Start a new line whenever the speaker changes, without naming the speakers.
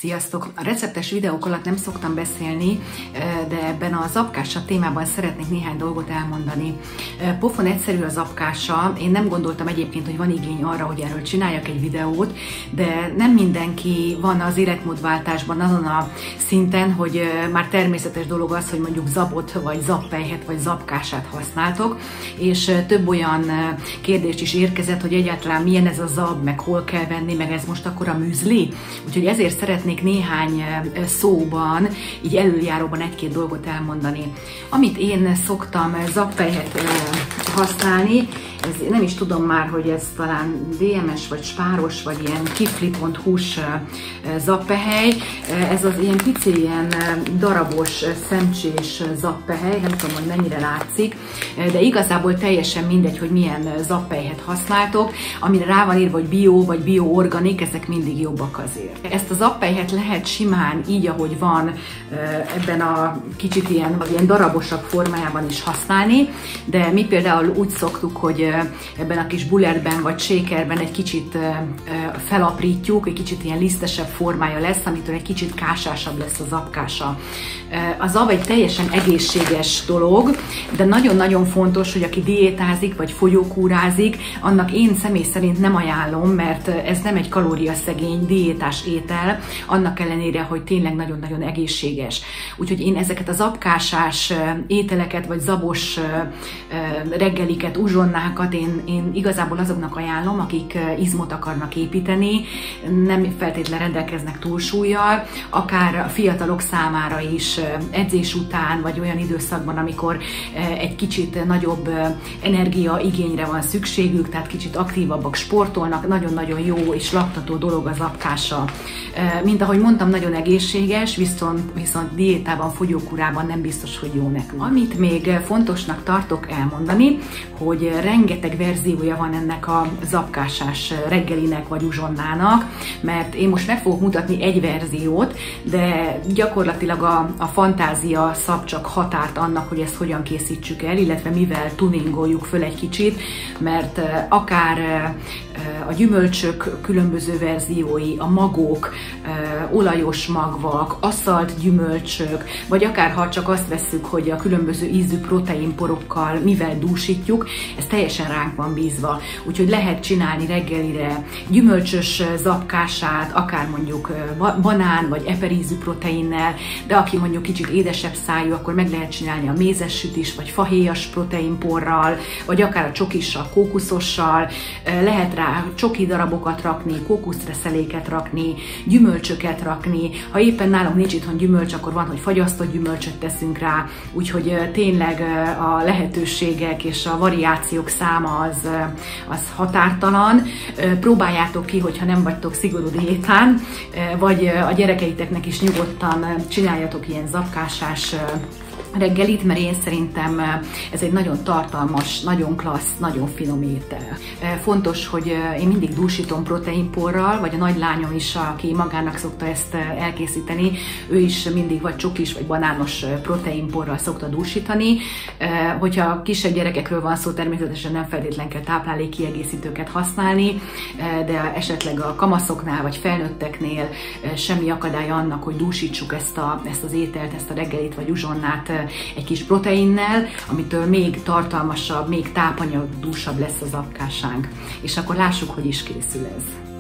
Sziasztok! A receptes videók alatt nem szoktam beszélni, de ebben a zapkása témában szeretnék néhány dolgot elmondani. Pofon egyszerű a zapkása, én nem gondoltam egyébként, hogy van igény arra, hogy erről csináljak egy videót, de nem mindenki van az életmódváltásban azon a szinten, hogy már természetes dolog az, hogy mondjuk zabot, vagy zappelyhet, vagy zapkását használtok, és több olyan kérdés is érkezett, hogy egyáltalán milyen ez a zab, meg hol kell venni, meg ez most akkor a műzli. Úgyhogy ezért szeretnék néhány szóban, így előjáróban egy-két dolgot elmondani. Amit én szoktam zappelyhet használni, ez, nem is tudom már, hogy ez talán DMS, vagy spáros, vagy ilyen kifli.hu-s zappehely. Ez az ilyen pici, ilyen darabos, szemcsés zappehely, nem tudom, hogy mennyire látszik, de igazából teljesen mindegy, hogy milyen zappelyhet használtok. Amire rá van írva, hogy bio, vagy bioorganik, ezek mindig jobbak azért. Ezt a zappelyhet lehet simán, így ahogy van, ebben a kicsit ilyen darabosabb formájában is használni, de mi például úgy szoktuk, hogy ebben a kis bulletben vagy shakerben egy kicsit felaprítjuk, egy kicsit ilyen lisztesebb formája lesz, amitől egy kicsit kásásabb lesz a zapkása. A zab egy teljesen egészséges dolog, de nagyon-nagyon fontos, hogy aki diétázik vagy fogyókúrázik, annak én személy szerint nem ajánlom, mert ez nem egy kalóriaszegény diétás étel, annak ellenére, hogy tényleg nagyon-nagyon egészséges. Úgyhogy én ezeket a zapkásás ételeket, vagy zabos reggeliket, uzsonnákat én igazából azoknak ajánlom, akik izmot akarnak építeni, nem feltétlenül rendelkeznek túlsúllyal, akár a fiatalok számára is edzés után, vagy olyan időszakban, amikor egy kicsit nagyobb energiaigényre van szükségük, tehát kicsit aktívabbak sportolnak, nagyon-nagyon jó és laktató dolog az zapkása. Mint ahogy mondtam, nagyon egészséges, viszont diétában, fogyókúrában nem biztos, hogy jó nekünk. Amit még fontosnak tartok elmondani, hogy rengeteg verziója van ennek a zapkásás reggelinek vagy uzsonnának, mert én most meg fogok mutatni egy verziót, de gyakorlatilag a fantázia szab csak határt annak, hogy ezt hogyan készítsük el, illetve mivel tuningoljuk föl egy kicsit, mert akár a gyümölcsök különböző verziói, a magok, olajos magvak, asszalt gyümölcsök, vagy akár ha csak azt vesszük, hogy a különböző ízű proteinporokkal mivel dúsítjuk, ez teljesen ránk van bízva. Úgyhogy lehet csinálni reggelire gyümölcsös zapkását, akár mondjuk banán vagy eperízű proteinnel, de aki mondjuk kicsit édesebb szájú, akkor meg lehet csinálni a mézes sütis, vagy fahéjas proteinporral, vagy akár a csokissal, kókuszossal, lehet rá csoki darabokat rakni, kókuszreszeléket rakni, gyümölcsöket rakni. Ha éppen nálunk nincs itthon gyümölcs, akkor van, hogy fagyasztott gyümölcsöt teszünk rá, úgyhogy tényleg a lehetőségek és a variációk száma az határtalan. Próbáljátok ki, hogyha nem vagytok szigorú diétán, vagy a gyerekeiteknek is nyugodtan csináljatok ilyen zapkásás reggelit, mert én szerintem ez egy nagyon tartalmas, nagyon klassz, nagyon finom étel. Fontos, hogy én mindig dúsítom proteinporral, vagy a nagylányom is, aki magának szokta ezt elkészíteni, ő is mindig vagy csokis, vagy banános proteinporral szokta dúsítani. Hogyha kisebb gyerekekről van szó, természetesen nem feltétlenül kell táplálékkiegészítőket használni, de esetleg a kamaszoknál, vagy felnőtteknél semmi akadály annak, hogy dúsítsuk ezt az ételt, ezt a reggelit, vagy uzsonnát egy kis proteinnel, amitől még tartalmasabb, még tápanyagdúsabb lesz az zapkásánk. És akkor lássuk, hogy is készül ez.